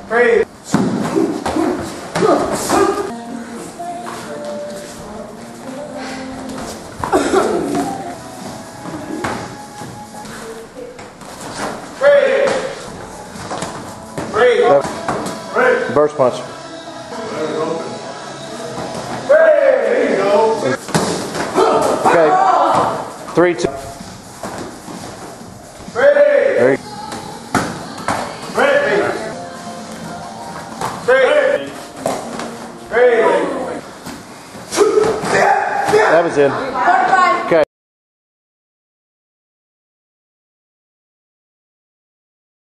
Breathe. Breathe. Breathe. Burst punch. There you go. Okay. 3, 2. There you go. That was in.